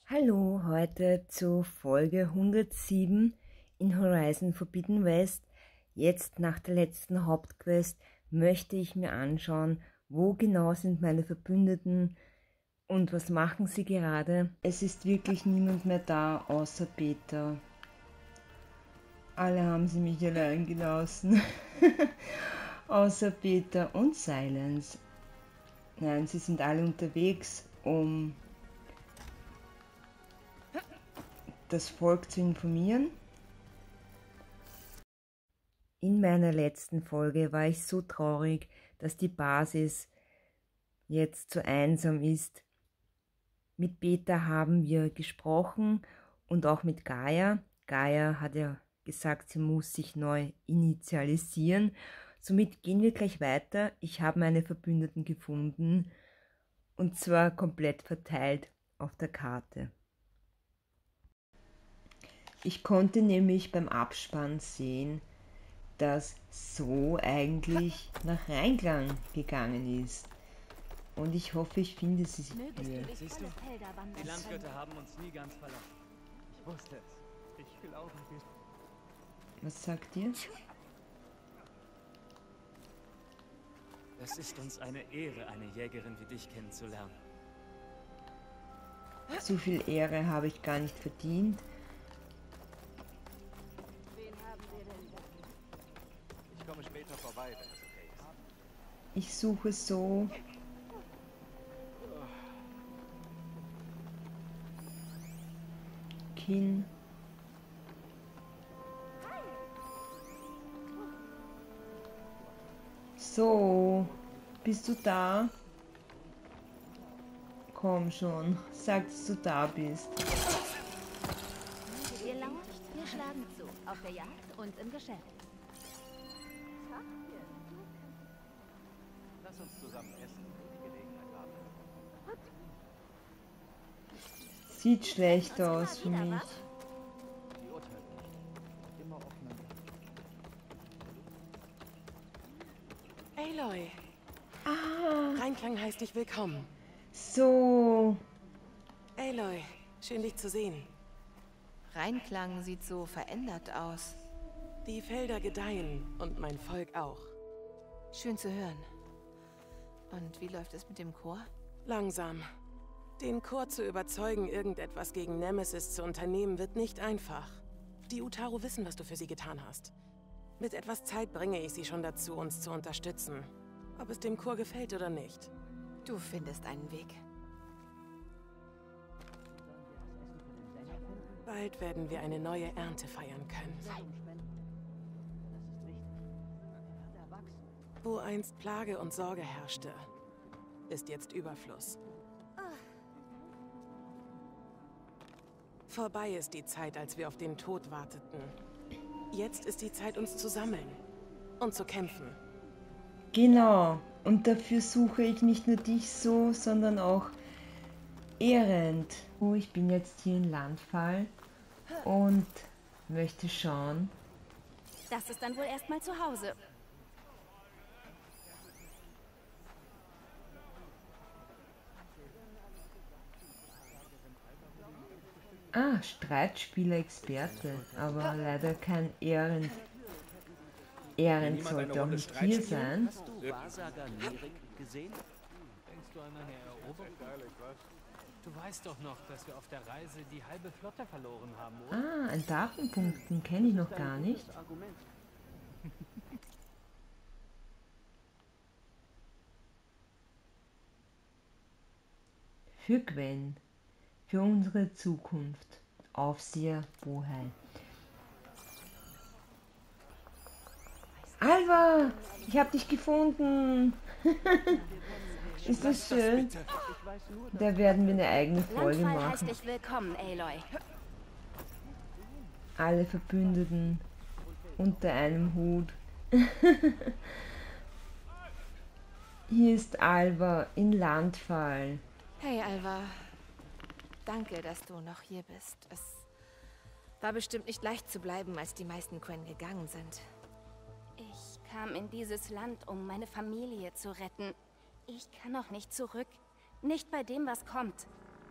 Hallo, heute zu Folge 107 in Horizon Forbidden West. Jetzt nach der letzten Hauptquest möchte ich mir anschauen, wo genau sind meine Verbündeten und was machen sie gerade. Es ist wirklich niemand mehr da außer Peter. Alle haben sie mich allein gelassen. Außer Peter und Silence. Nein, sie sind alle unterwegs, um das Volk zu informieren. In meiner letzten Folge war ich so traurig, dass die Basis jetzt so einsam ist. Mit Peter haben wir gesprochen und auch mit Gaia. Gaia hat ja gesagt, sie muss sich neu initialisieren. Somit gehen wir gleich weiter. Ich habe meine Verbündeten gefunden und zwar komplett verteilt auf der Karte. Ich konnte nämlich beim Abspann sehen, dass So eigentlich nach Rheinklang gegangen ist. Und ich hoffe, ich finde sie hier. Siehst du, die Landgötter haben uns nie ganz verlassen. Ich wusste es. Ich glaube, Was sagt ihr? es ist uns eine Ehre, eine Jägerin wie dich kennenzulernen. So viel Ehre habe ich gar nicht verdient. Ich komme später vorbei, wenn es okay ist. Ich suche So. Kin. So, bist du da? Komm schon, sag, dass du da bist. Wir lauern, wir schlagen zu. Auf der Jagd und im Geschäft. Lass uns zusammen essen, wenn die Gelegenheit haben. Sieht schlecht aus für mich. Die urteilen nicht. Immer offener. Aloy, Ah, Rheinklang heißt dich willkommen. so. Aloy, schön dich zu sehen. Rheinklang sieht so verändert aus. Die Felder gedeihen und mein Volk auch. Schön zu hören. Und wie läuft es mit dem Chor? Langsam. Den Chor zu überzeugen, irgendetwas gegen Nemesis zu unternehmen, wird nicht einfach. Die Utaru wissen, was du für sie getan hast. Mit etwas Zeit bringe ich sie schon dazu, uns zu unterstützen. Ob es dem Chor gefällt oder nicht. Du findest einen Weg. Bald werden wir eine neue Ernte feiern können. Wo einst Plage und Sorge herrschte, ist jetzt Überfluss. Vorbei ist die Zeit, als wir auf den Tod warteten. Jetzt ist die Zeit, uns zu sammeln und zu kämpfen. Genau. Und dafür suche ich nicht nur dich So, sondern auch Ehrend. Oh, ich bin jetzt hier in Landfall und möchte schauen. Das ist dann wohl erstmal zu Hause. Ah, Streitspieler-Experte, aber leider kein Ehrend. Ehrend sollte auch nicht hier sein. Hast du Wahrsager Nerik gesehen? Denkst du an eine Eroberung? Du weißt doch noch, dass wir auf der Reise die halbe Flotte verloren haben, oder? Ah, ein Datenpunkt, den kenne ich noch gar nicht. Argument. Für Gwen, für unsere Zukunft. Aufseher Bohai. Alva, ich habe dich gefunden. Ist das schön? Da werden wir eine eigene Folge Landfall heißt machen. dich willkommen, Aloy. Alle Verbündeten unter einem Hut. Hier ist Alva in Landfall. Hey, Alva. Danke, dass du noch hier bist. Es war bestimmt nicht leicht zu bleiben, als die meisten Quen gegangen sind. Ich kam in dieses Land, um meine Familie zu retten. Ich kann noch nicht zurück. Nicht bei dem, was kommt.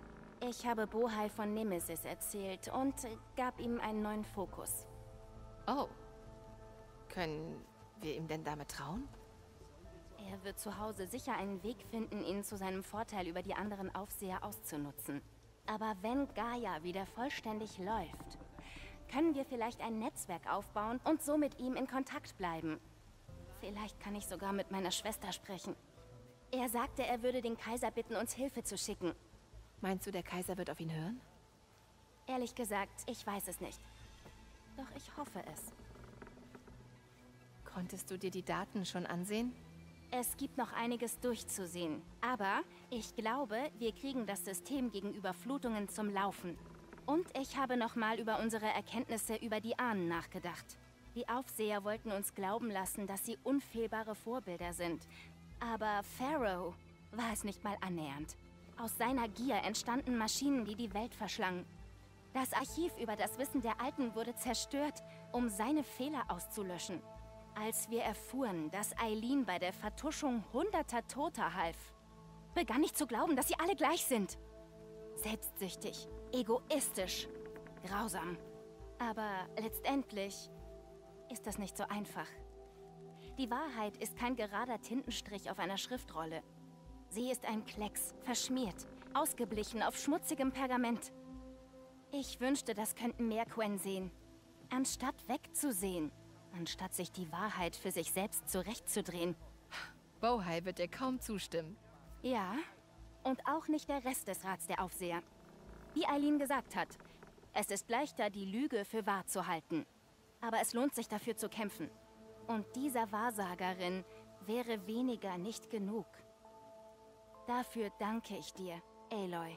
Ich habe Bohai von Nemesis erzählt und gab ihm einen neuen Fokus. Oh. Können wir ihm denn damit trauen? Er wird zu Hause sicher einen Weg finden, ihn zu seinem Vorteil über die anderen Aufseher auszunutzen. Aber wenn Gaia wieder vollständig läuft, können wir vielleicht ein Netzwerk aufbauen und so mit ihm in Kontakt bleiben. Vielleicht kann ich sogar mit meiner Schwester sprechen. Er sagte, er würde den Kaiser bitten, uns Hilfe zu schicken. Meinst du, der Kaiser wird auf ihn hören? Ehrlich gesagt, ich weiß es nicht. Doch ich hoffe es. Konntest du dir die Daten schon ansehen? Es gibt noch einiges durchzusehen. Aber ich glaube, wir kriegen das System gegen Überflutungen zum Laufen. Und ich habe nochmal über unsere Erkenntnisse über die Ahnen nachgedacht. Die Aufseher wollten uns glauben lassen, dass sie unfehlbare Vorbilder sind. Aber Pharaoh war es nicht mal annähernd. Aus seiner Gier entstanden Maschinen, die die Welt verschlangen. Das Archiv über das Wissen der Alten wurde zerstört, um seine Fehler auszulöschen. Als wir erfuhren, dass Eileen bei der Vertuschung hunderter Toter half, begann ich zu glauben, dass sie alle gleich sind. Selbstsüchtig, egoistisch, grausam. Aber letztendlich ist das nicht so einfach. Die Wahrheit ist kein gerader Tintenstrich auf einer Schriftrolle. Sie ist ein Klecks, verschmiert, ausgeblichen auf schmutzigem Pergament. Ich wünschte, das könnten mehr Quen sehen. Anstatt wegzusehen, anstatt sich die Wahrheit für sich selbst zurechtzudrehen. Bohai wird dir kaum zustimmen. Ja, und auch nicht der Rest des Rats der Aufseher. Wie Eileen gesagt hat, es ist leichter, die Lüge für wahr zu halten. Aber es lohnt sich dafür zu kämpfen. Und dieser Wahrsagerin wäre weniger nicht genug. Dafür danke ich dir, Aloy.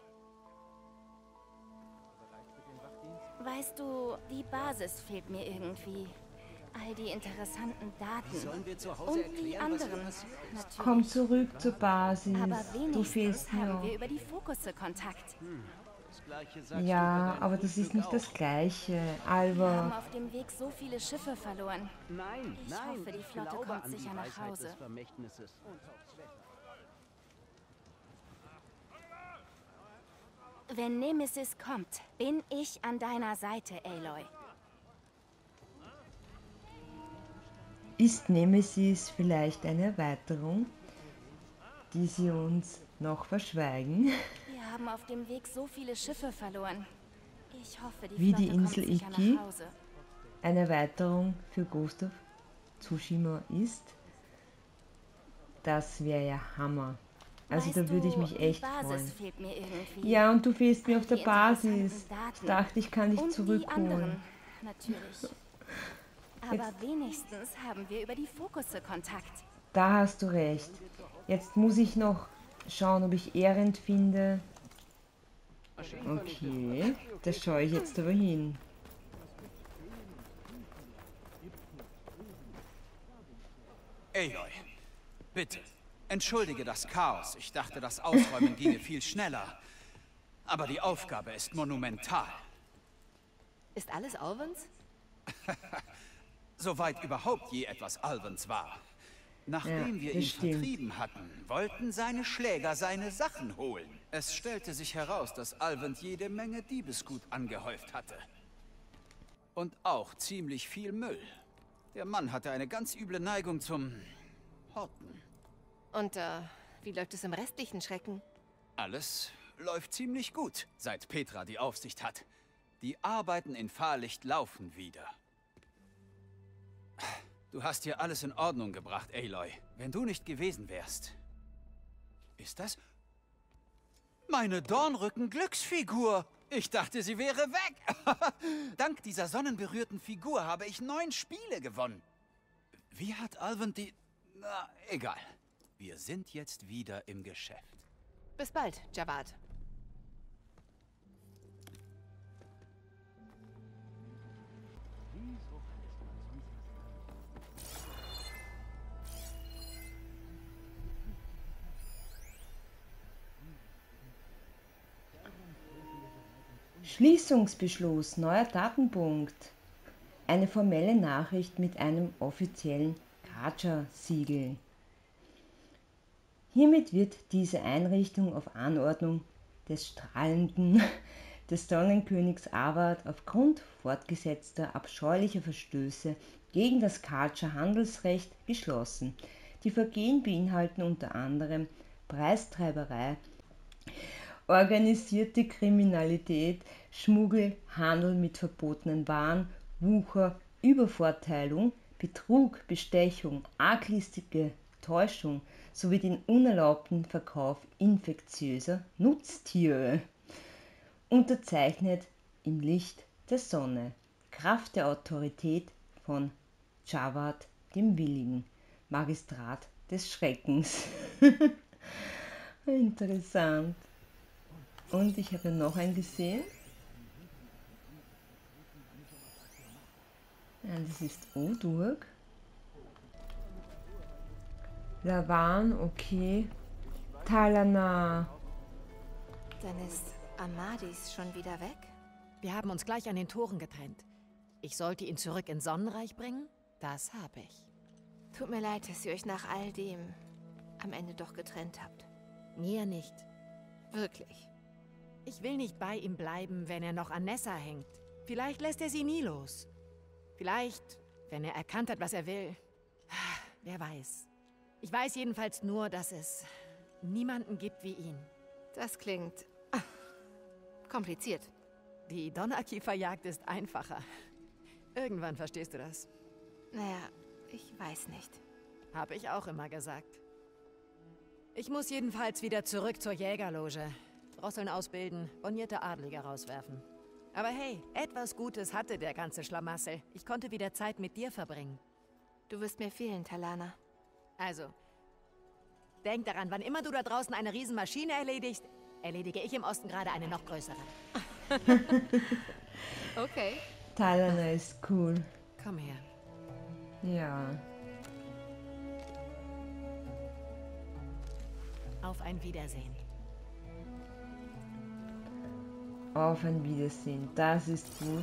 Weißt du, die Basis fehlt mir irgendwie. All die interessanten Daten. Sollen wir zu Hause Und erklären, die was anderen, hier passiert? natürlich. Komm zurück zur Basis. Aber Du wenigstens fehlst mir haben auch. wir über die Fokusse Kontakt. Das Gleiche sagst du Ja, über dein aber das ist Frühstück nicht auch. das Gleiche, Wir haben Alva. auf dem Weg so viele Schiffe verloren. Nein, Ich nein, hoffe, die ich Flotte glaube kommt an die sicher nach Weisheit Hause. des Vermächtnisses. Wenn Nemesis kommt, bin ich an deiner Seite, Aloy. Ist Nemesis vielleicht eine Erweiterung, die sie uns noch verschweigen? Wir haben auf dem Weg so viele Schiffe verloren. Ich hoffe, die Wie Flotte die Insel kommt sicher Iki? nach Hause. Eine Erweiterung für Ghost of Tsushima ist? Das wäre ja Hammer. Also Weißt da würde ich du, mich echt die Basis freuen. fehlt mir irgendwie. Ja, und du fehlst mir auf der Die Basis. interessanten Daten. Ich dachte, ich kann dich Und die zurückholen. anderen, natürlich. Aber wenigstens haben wir über die Fokusse Kontakt. Da hast du recht. Jetzt muss ich noch schauen, ob ich Ehrend finde. Okay, da schaue ich jetzt aber hin. Aloy, bitte, entschuldige das Chaos. Ich dachte, das Ausräumen ginge viel schneller. Aber die Aufgabe ist monumental. Ist alles Alvins? Soweit überhaupt je etwas Alvins war. Nachdem Ja, wir das ihn stimmt. vertrieben hatten, wollten seine Schläger seine Sachen holen. Es stellte sich heraus, dass Alvin jede Menge Diebesgut angehäuft hatte. Und auch ziemlich viel Müll. Der Mann hatte eine ganz üble Neigung zum Horten. Und wie läuft es im restlichen Schrecken? Alles läuft ziemlich gut, seit Petra die Aufsicht hat. Die Arbeiten in Fahrlicht laufen wieder. Du hast hier alles in Ordnung gebracht, Aloy. Wenn du nicht gewesen wärst... Ist das... meine Dornrücken-Glücksfigur! Ich dachte, sie wäre weg! Dank dieser sonnenberührten Figur habe ich 9 Spiele gewonnen. Wie hat Alvin die... Na, egal. Wir sind jetzt wieder im Geschäft. Bis bald, Javad. Schließungsbeschluss, neuer Datenpunkt. Eine formelle Nachricht mit einem offiziellen Karcher-Siegel. Hiermit wird diese Einrichtung auf Anordnung des strahlenden des Sonnenkönigs Avad aufgrund fortgesetzter abscheulicher Verstöße gegen das Kartscher Handelsrecht geschlossen. Die Vergehen beinhalten unter anderem Preistreiberei, organisierte Kriminalität, Schmuggel, Handel mit verbotenen Waren, Wucher, Übervorteilung, Betrug, Bestechung, arglistige Täuschung sowie den unerlaubten Verkauf infektiöser Nutztiere. Unterzeichnet im Licht der Sonne, Kraft der Autorität von Javad dem Willigen, Magistrat des Schreckens. Interessant. Und ich habe noch einen gesehen. Ja, das ist Odurk. Lavan, okay. Talana. Dann ist Amadis schon wieder weg? Wir haben uns gleich an den Toren getrennt. Ich sollte ihn zurück ins Sonnenreich bringen? Das habe ich. Tut mir leid, dass ihr euch nach all dem am Ende doch getrennt habt. Mir nicht. Wirklich. Ich will nicht bei ihm bleiben, wenn er noch an Nessa hängt. Vielleicht lässt er sie nie los. Vielleicht, wenn er erkannt hat, was er will. Wer weiß. Ich weiß jedenfalls nur, dass es niemanden gibt wie ihn. Das klingt kompliziert. Die Donnerkieferjagd ist einfacher. Irgendwann verstehst du das. Naja, ich weiß nicht. Habe ich auch immer gesagt. Ich muss jedenfalls wieder zurück zur Jägerloge. Drosseln ausbilden, bornierte Adlige rauswerfen. Aber hey, etwas Gutes hatte der ganze Schlamassel. Ich konnte wieder Zeit mit dir verbringen. Du wirst mir fehlen, Talana. Also, denk daran, wann immer du da draußen eine Riesenmaschine erledigst, erledige ich im Osten gerade eine noch größere. Okay. Talana ist cool. Komm her. Ja. Auf ein Wiedersehen. Auf ein Wiedersehen. Das ist gut.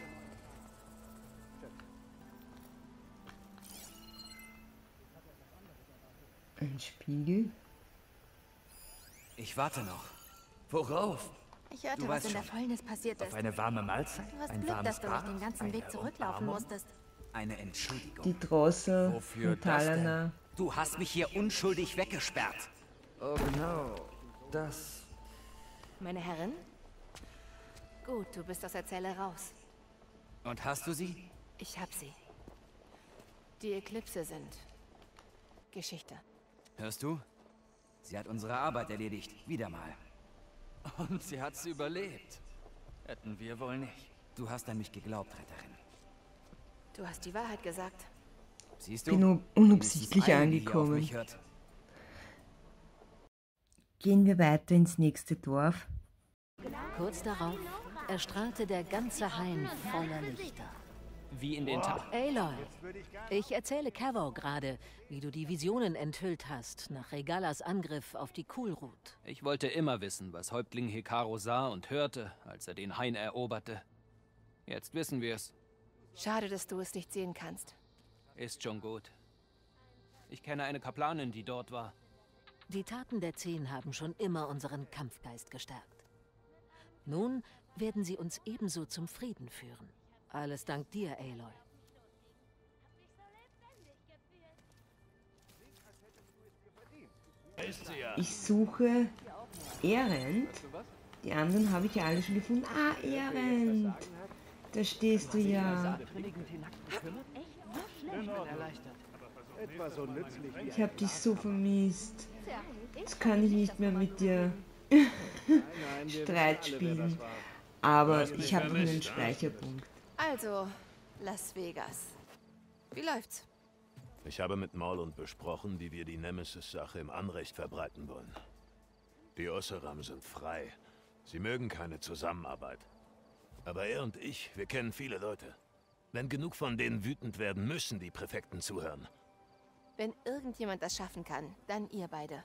Ein Spiegel. Ich warte noch. Worauf? Ich hörte, Du was weißt in der schon. Fäulnis passiert Auf ist. eine warme Mahlzeit? Du hast Ein Glück, warmes dass du nicht Bad? den ganzen Eine Weg zurücklaufen Umarmung? musstest. Eine Entschuldigung. Die Drossel Wofür und das Talana. denn? Du hast mich hier unschuldig weggesperrt. Oh genau. Das... Meine Herrin? Gut, du bist aus der Zelle raus. Und hast du sie? Ich hab sie. Die Eklipse sind Geschichte. Hörst du? Sie hat unsere Arbeit erledigt. Wieder mal. Und sie hat's überlebt. Hätten wir wohl nicht. Du hast an mich geglaubt, Retterin. Du hast die Wahrheit gesagt. Siehst du? Bin unabsichtlich Wenigstens eine, die hier auf angekommen. mich hört. Gehen wir weiter ins nächste Dorf. Kurz darauf erstrahlte der ganze Hain voller Lichter. Wie in den Tag. Aloy, ich erzähle Cavo gerade, wie du die Visionen enthüllt hast nach Regalas Angriff auf die Kulrut. Ich wollte immer wissen, was Häuptling Hekaro sah und hörte, als er den Hain eroberte. Jetzt wissen wir es. Schade, dass du es nicht sehen kannst. Ist schon gut. Ich kenne eine Kaplanin, die dort war. Die Taten der 10 haben schon immer unseren Kampfgeist gestärkt. Nun werden sie uns ebenso zum Frieden führen. Alles dank dir, Aloy. Ich suche Erend. Die anderen habe ich ja alle schon gefunden. Ah, Erend. Da stehst du ja. Ich habe dich so vermisst. Jetzt kann ich nicht mehr mit dir Streit spielen. Aber ich habe noch einen Speicherpunkt. Also, Las Vegas. Wie läuft's? Ich habe mit Morlund besprochen, wie wir die Nemesis-Sache im Anrecht verbreiten wollen. Die Osseram sind frei. Sie mögen keine Zusammenarbeit. Aber er und ich, wir kennen viele Leute. Wenn genug von denen wütend werden, müssen die Präfekten zuhören. Wenn irgendjemand das schaffen kann, dann ihr beide.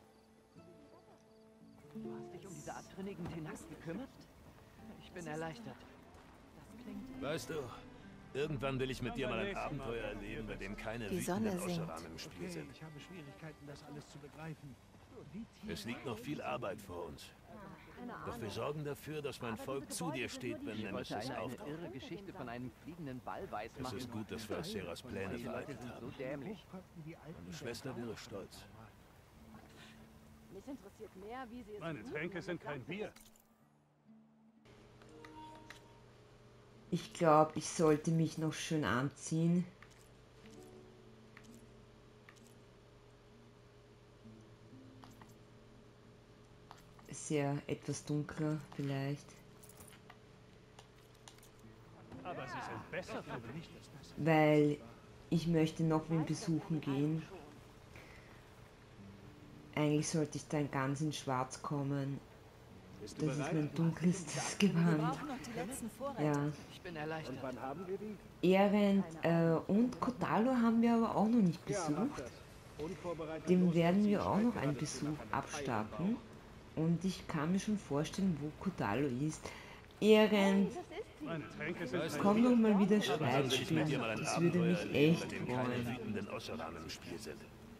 Du hast dich um diese abtrünnigen Tenax gekümmert? Ich bin erleichtert. Das klingt... Weißt du, irgendwann will ich mit dir mal ein Abenteuer erleben, bei dem keine Die Sonne wütenden sinkt. Osseram im Spiel sind. Ich habe Schwierigkeiten, das alles zu begreifen. Es liegt noch viel Arbeit vor uns. Doch wir sorgen dafür, dass mein Volk zu dir steht, wenn Ich wollte Nemesis eine auftaucht. irre Geschichte von einem fliegenden Ball weismachen. Es ist gut, dass wir Aseras Pläne Die Leute vereitelt sind so haben. dämlich. Meine Schwester wäre stolz. Mich interessiert mehr, wie sie es Meine Tränke sind kein Bier. Ich glaube, ich sollte mich noch schön anziehen. Sehr etwas dunkler vielleicht. Aber sie sind besser für mich. Weil ich möchte noch wen besuchen gehen. Eigentlich sollte ich dann ganz in Schwarz kommen. Das ist mein dunkelstes Gewand. Ja. Ich bin erleichtert. Wann haben wir die? Ehrend und Kotalo haben wir aber auch noch nicht besucht. Dem werden wir auch noch einen Besuch abstatten. Und ich kann mir schon vorstellen, wo Kotalo ist. Ehrend, Meine Tränke sind kein komm Bier. doch mal wieder Lass Schweiz uns mit spielen. dir mal ein Das würde Abenteuer mich erleben, bei echt dem keine freuen. wütenden Osseran im Spiel sind.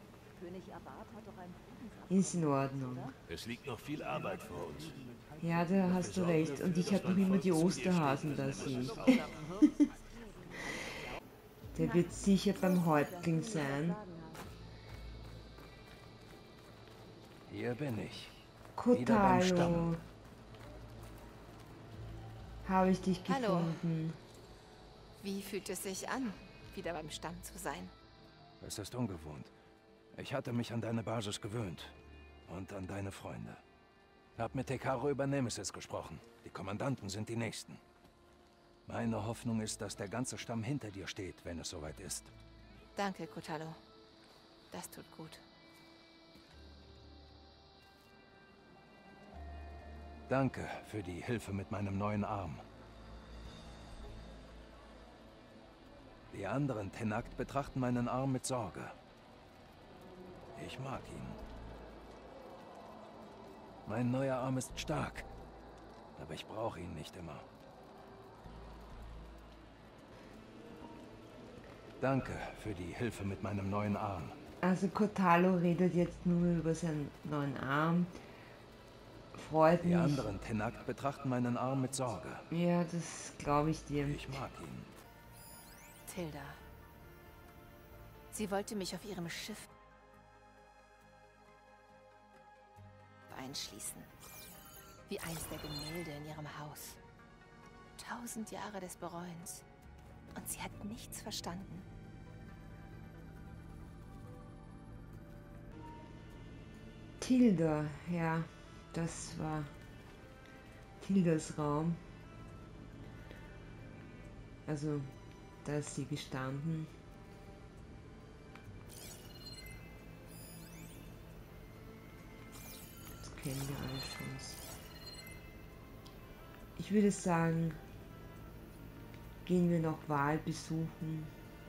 Ist in Ordnung. Es liegt noch viel Arbeit vor uns. Ja, da hast du recht. Und ich habe noch immer die Osterhasen da, sehe ich. Der wird sicher beim Häuptling sein. Hier bin ich. Wieder beim Kotalo. Stamm. Habe ich dich Hallo. gefunden. Wie fühlt es sich an, wieder beim Stamm zu sein? Es ist ungewohnt. Ich hatte mich an deine Basis gewöhnt. Und an deine Freunde. Hab mit Tekaro über Nemesis gesprochen. Die Kommandanten sind die Nächsten. Meine Hoffnung ist, dass der ganze Stamm hinter dir steht, wenn es soweit ist. Danke, Kotalo. Das tut gut. Danke für die Hilfe mit meinem neuen Arm. Die anderen Tenakt betrachten meinen Arm mit Sorge. Ich mag ihn. Mein neuer Arm ist stark, aber ich brauche ihn nicht immer. Danke für die Hilfe mit meinem neuen Arm. Also Kotalo redet jetzt nur über seinen neuen Arm. Freut Die mich. anderen Tenakt betrachten meinen Arm mit Sorge. Ja, das glaube ich dir. Ich mag ihn. Tilda. Sie wollte mich auf ihrem Schiff einschließen. Wie eins der Gemälde in ihrem Haus. 1000 Jahre des Bereuens. Und sie hat nichts verstanden. Tilda, ja, das war Tildas Raum. Also, da ist sie gestanden. Das kennen wir alle schon. Ich würde sagen, gehen wir noch Wahl besuchen.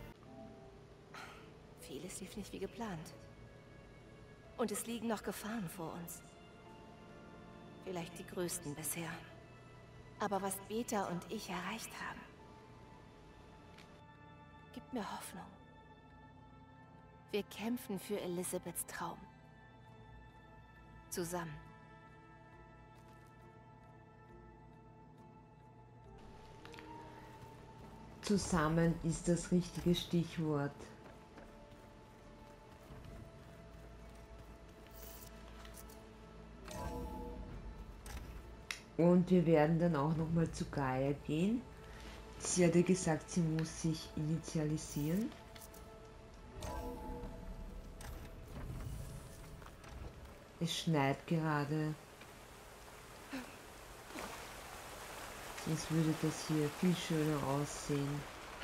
Vieles lief nicht wie geplant. Und es liegen noch Gefahren vor uns. Vielleicht die größten bisher. Aber was Beta und ich erreicht haben, gibt mir Hoffnung. Wir kämpfen für Elisabeths Traum. Zusammen. Zusammen ist das richtige Stichwort. Und wir werden dann auch noch mal zu Gaia gehen. Sie hat ja gesagt, sie muss sich initialisieren. Es schneit gerade. Sonst würde das hier viel schöner aussehen.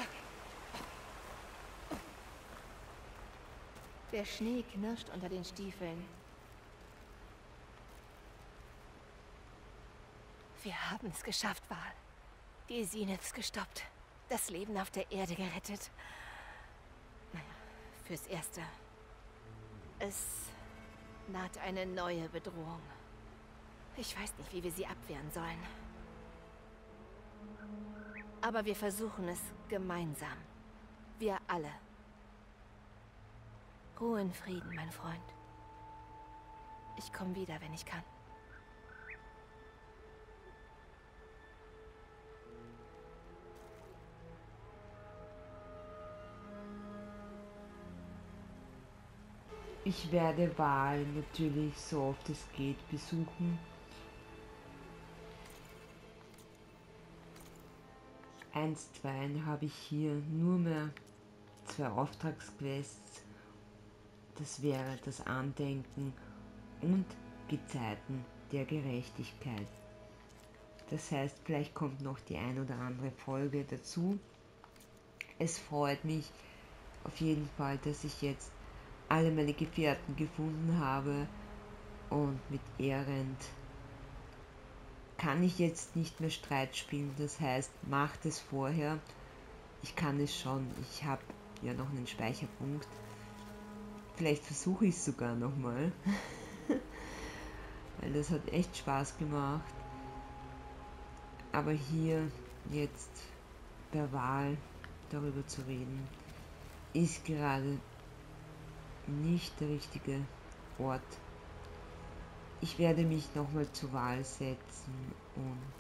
Der Schnee knirscht unter den Stiefeln. Wir haben es geschafft, Val. Die Zeniths gestoppt. Das Leben auf der Erde gerettet. Naja, fürs Erste. Es naht eine neue Bedrohung. Ich weiß nicht, wie wir sie abwehren sollen. Aber wir versuchen es gemeinsam. Wir alle. Ruhe in Frieden, mein Freund. Ich komme wieder, wenn ich kann. Ich werde Val natürlich so oft es geht besuchen. Einstweilen habe ich hier nur mehr 2 Auftragsquests. Das wäre das Andenken und Gezeiten der Gerechtigkeit. Das heißt, vielleicht kommt noch die ein oder andere Folge dazu. Es freut mich auf jeden Fall, dass ich jetzt alle meine Gefährten gefunden habe und mit Erend kann ich jetzt nicht mehr Streit spielen, das heißt, macht es vorher. Ich kann es schon, ich habe ja noch einen Speicherpunkt. Vielleicht versuche ich es sogar nochmal, weil das hat echt Spaß gemacht. Aber hier jetzt per Val darüber zu reden, ist gerade nicht der richtige Ort. Ich werde mich nochmal zur Wahl setzen und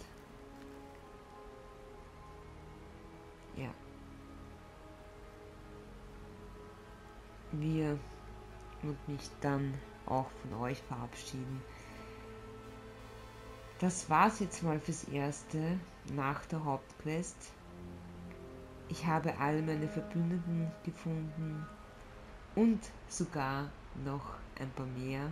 ja, und mich dann auch von euch verabschieden. Das war's jetzt mal fürs Erste nach der Hauptquest. Ich habe all meine Verbündeten gefunden und sogar noch ein paar mehr.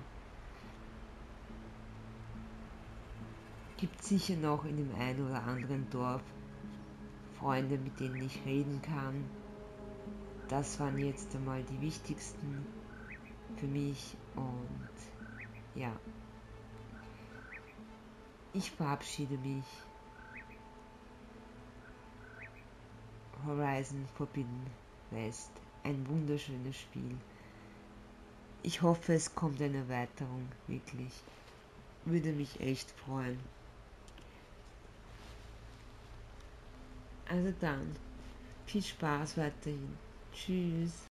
Gibt sicher noch in dem einen oder anderen Dorf Freunde, mit denen ich reden kann. Das waren jetzt einmal die wichtigsten für mich und ja. Ich verabschiede mich. Horizon Forbidden West. Ein wunderschönes Spiel. Ich hoffe, es kommt eine Erweiterung, wirklich. Würde mich echt freuen. Also dann, viel Spaß weiterhin. Tschüss.